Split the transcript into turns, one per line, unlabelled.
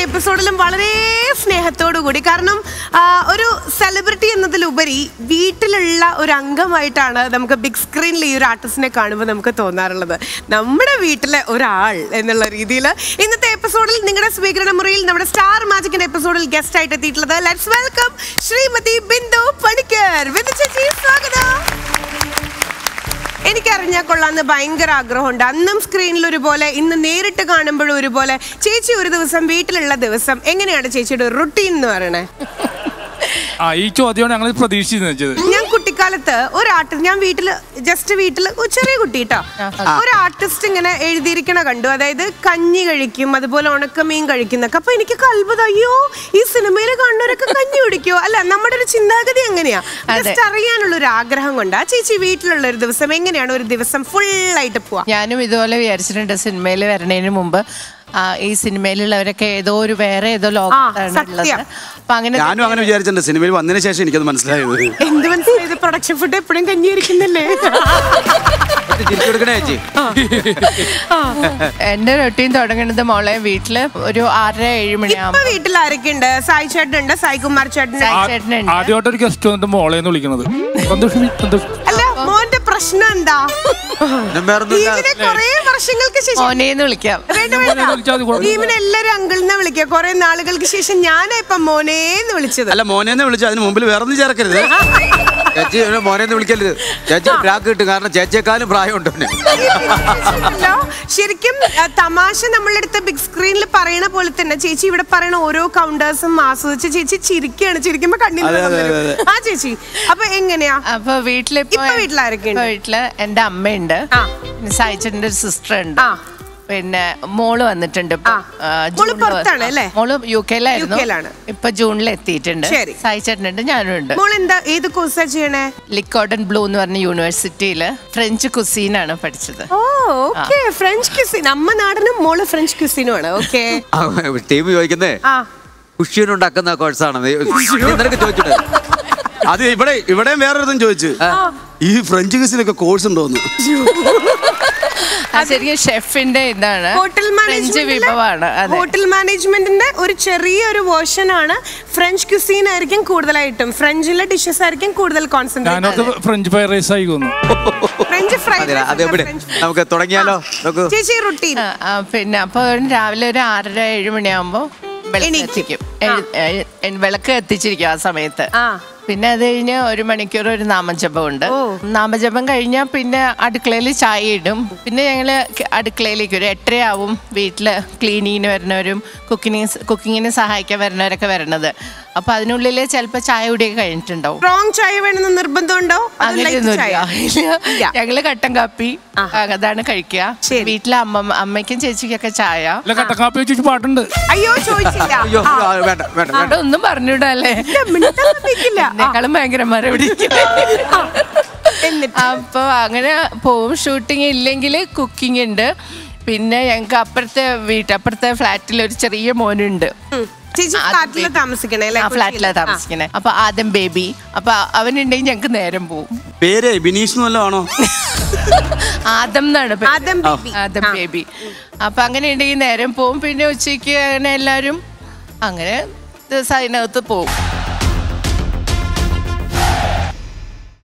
എപ്പിസോഡിലും വളരെ സ്നേഹത്തോടു കൂടി, കാരണം ഒരു സെലിബ്രിറ്റി എന്നതിലുപരി വീട്ടിലുള്ള ഒരു അംഗമായിട്ടാണ് നമുക്ക് ബിഗ് സ്ക്രീനിൽ ഈ ഒരു ആർട്ടിസ്റ്റിനെ കാണുമ്പോൾ നമുക്ക് തോന്നാറുള്ളത്. നമ്മുടെ വീട്ടിലെ ഒരാൾ എന്നുള്ള രീതിയിൽ ഇന്നത്തെ എപ്പിസോഡിൽ നിങ്ങളുടെ സ്വീകരണ മുറിയിൽ നമ്മുടെ സ്റ്റാർ മാജിക്കിന്റെ എപ്പിസോഡിൽ ഗസ്റ്റ് ആയിട്ട് എത്തിയിട്ടുള്ളത് ലെറ്റ്സ് വെൽക്കം ശ്രീമതി ബിന്ദു പണിക്കർ. ബിന്ദു ചേച്ചി സ്വാഗതം. എനിക്കറിഞ്ഞാൽ കൊള്ളാന്ന് ഭയങ്കര ആഗ്രഹമുണ്ട്. അന്നും സ്ക്രീനിൽ ഒരുപോലെ, ഇന്ന് നേരിട്ട് കാണുമ്പോഴും ഒരുപോലെ. ചേച്ചി ഒരു ദിവസം വീട്ടിലുള്ള ദിവസം എങ്ങനെയാണ് ചേച്ചിയുടെ റുട്ടീൻ എന്ന് പറയണേ?
ഈ ചോദ്യമാണ് ഞങ്ങൾ പ്രതീക്ഷിച്ചത്.
ഞാൻ കുട്ടിക്കാലത്ത് ഞാൻ വീട്ടില് ചെറിയ കുട്ടി കേട്ടോ, ഒരു ആർട്ടിസ്റ്റ് ഇങ്ങനെ എഴുതിയിരിക്കണ കണ്ടു. അതായത് കഞ്ഞി കഴിക്കും, അതുപോലെ ഉണക്കമീൻ കഴിക്കുന്നൊക്കെ. അപ്പൊ എനിക്ക് അത്ഭുതം, അയ്യോ ഈ സിനിമയിൽ കാണുന്നവരൊക്കെ കഞ്ഞി കുടിക്കോ? അല്ല, നമ്മുടെ ഒരു ചിന്താഗതി എങ്ങനെയാ ജസ്റ്റ് അറിയാനുള്ള ഒരു ആഗ്രഹം കൊണ്ട്. ആ ചേച്ചി വീട്ടിലുള്ള ഒരു ദിവസം എങ്ങനെയാണ് ഒരു ദിവസം ഫുൾ ആയിട്ട് പോവാ?
ഞാനും ഇതുപോലെ വിചാരിച്ചിട്ടുണ്ട് സിനിമയിൽ വരണതിന് മുമ്പ് ഈ സിനിമയിലുള്ളവരൊക്കെ വേറെ ഏതോ ലോകത്താണ്. അപ്പൊ
ഞാനും അങ്ങനെ വിചാരിച്ചിട്ടുണ്ട്. സിനിമയിൽ വന്നതിന് ശേഷം എനിക്കത് മനസ്സിലായത്.
എന്ത് മനസ്സിലായത്? പ്രൊഡക്ഷൻ ഫുഡ് എപ്പോഴും കഞ്ഞിയിരിക്കുന്നല്ലേ?
എന്റെ റൊട്ടീൻ തുടങ്ങുന്നത് മോളെ വീട്ടില് ഒരു 6-7 മണിയാകുമ്പോ.
വീട്ടിൽ ആരൊക്കെ ഉണ്ട്? സായി ചേട്ടനുണ്ട്, സായികുമാർ ചേട്ടനുണ്ട്.
ആദ്യമായിട്ടൊരു ഗസ്റ്റ് വന്നിട്ട് മോളെന്ന് വിളിക്കുന്നത്.
അല്ല, മോന്റെ പ്രശ്നം എന്താ? കൊറേ വർഷങ്ങൾക്ക് ശേഷം
മോനേന്ന് വിളിക്കാം.
ടീമിനെ എല്ലാരും അങ്കിളിനെ വിളിക്കാം. കൊറേ നാളുകൾക്ക് ശേഷം ഞാനാ ഇപ്പൊ മോനേന്ന് വിളിച്ചത്.
അല്ല, മോനേന്ന് വിളിച്ചു. അതിന് മുമ്പിൽ വേറെ ഒന്നും ചേർക്കരുത്. ചേച്ചി മോനേന്ന് വിളിക്കരുത്. ചേച്ചി പ്രാക്ക് കിട്ടും. കാരണം ചേച്ചിയെക്കാളും പ്രായമുണ്ട്.
ശരിക്കും തമാശ നമ്മളെടുത്ത് ബിഗ് സ്ക്രീനിൽ പറയണ പോലെ തന്നെ ചേച്ചി ഇവിടെ പറയണ ഓരോ കൗണ്ടേഴ്സും ആസ്വദിച്ച് ചേച്ചി ചിരിക്കുകയാണ്. ചിരിക്കുമ്പോ കണ്ണിൽ. ആ ചേച്ചി അപ്പൊ എങ്ങനെയാ?
അപ്പൊ വീട്ടിലാരൊക്കെ? വീട്ടില് എന്റെ അമ്മയുണ്ട്, സായിച്ചേട്ടന്റെ ഒരു സിസ്റ്റർ ഉണ്ട്, പിന്നെ മോള് വന്നിട്ടുണ്ട്. മോള് UK-ലായിരുന്നു, ഇപ്പൊ ജൂണിൽ എത്തിയിട്ടുണ്ട്. സായിച്ചേട്ടനുണ്ട്, ഞാനും ഉണ്ട്.
ഏത് കോഴ്സാ ചെയ്യണേ?
ലിക്കോർഡൻ ബ്ലൂ എന്ന് പറഞ്ഞ യൂണിവേഴ്സിറ്റിയില് ഫ്രഞ്ച് കുസീനാണ് പഠിച്ചത്.
French cuisine. അമ്മ നാടനും മോള് ഫ്രഞ്ച് ക്യൂസിനുമാണ്. ഓക്കെ.
ടീം ചോദിക്കുന്നേ കുഷ്യൻ ഉണ്ടാക്കുന്ന കോഴ്സാണ് നിനക്ക് ചോദിച്ചിട്ട്. അത് ഇവിടെ വേറൊരുതും ചോദിച്ചു, ഈ ഫ്രഞ്ച് ക്യൂസിനൊക്കെ കോഴ്സ് ഉണ്ടോന്ന്.
ശരിക്കും ഷെഫിന്റെ ഇതാണ്, ഫ്രഞ്ച് വിഭവമാണ്.
ഹോട്ടൽ മാനേജ്മെന്റിന്റെ ഒരു ചെറിയൊരു വേർഷൻ ആണ്. ഫ്രഞ്ച് ക്യൂസീൻ ആയിരിക്കും കൂടുതലായിട്ടും, ഫ്രഞ്ചിലെ ഡിഷസ് ആയിരിക്കും കൂടുതൽ കോൺസെൻട്രേറ്റ്.
ഫ്രഞ്ച് ഫ്രൈഡ് റൈസ് ആയിക്കോന്നു.
ഫ്രഞ്ച് ഫ്രൈഡ്
നമുക്ക് തുടങ്ങിയാലോ?
ചേച്ചി റുട്ടീൻ.
പിന്നെ അപ്പൊ രാവിലെ ഒരു 6-7 മണിയാകുമ്പോ വിളക്ക് കത്തിച്ചിരിക്കും ആ സമയത്ത്. പിന്നെ അത് കഴിഞ്ഞ് 1 മണിക്കൂർ ഒരു നാമജപം ഉണ്ട്. നാമജപം കഴിഞ്ഞാൽ പിന്നെ അടുക്കളയിൽ ചായ ഇടും. പിന്നെ ഞങ്ങള് അടുക്കളയിലേക്ക് ഒരു 8:30 ആവും വീട്ടില് ക്ലീനിങ്ങിന് വരുന്നവരും കുക്കിങ്ങിന് സഹായിക്കാൻ വരുന്നവരൊക്കെ വരണത്. അപ്പൊ അതിനുള്ളിൽ ചിലപ്പോ ചായ കുടിയൊക്കെ കഴിഞ്ഞിട്ടുണ്ടാവും.
ചായ വേണമെന്ന് നിർബന്ധമുണ്ടോ?
ഞങ്ങള് കട്ടൻ കാപ്പി അതാണ് കഴിക്കുക. വീട്ടിലെ അമ്മയ്ക്കും ചേച്ചിക്കൊക്കെ ചായ.
കട്ടൻ കാപ്പി പാട്ടുണ്ട്.
അയ്യോ ചോദിച്ചില്ല.
ഒന്നും പറഞ്ഞിടല്ലേ, എന്നെക്കാളും ഭയങ്കരന്മാരെ പിടിക്കും. അപ്പൊ അങ്ങനെ പോവും. ഷൂട്ടിങ് ഇല്ലെങ്കിൽ കുക്കിംഗ് ഉണ്ട്. പിന്നെ ഞങ്ങക്ക് അപ്പുറത്തെ ഫ്ലാറ്റിൽ ഒരു ചെറിയ മോനുണ്ട്. ഫ്ലാറ്റിലാ താമസിക്കണേ. അപ്പൊ ആദം ബേബി. അപ്പൊ അവനുണ്ടെങ്കിൽ ഞങ്ങക്ക് നേരം പോവും.
പേര് ബിനീഷ് ആണോ?
ആദം എന്നാണ്. Adam Baby. അപ്പൊ അങ്ങനെ ഉണ്ടെങ്കിൽ നേരം പോവും. പിന്നെ ഉച്ചയ്ക്ക് അങ്ങനെ എല്ലാരും അങ്ങനെ ദിവസം അതിനകത്ത് പോവും.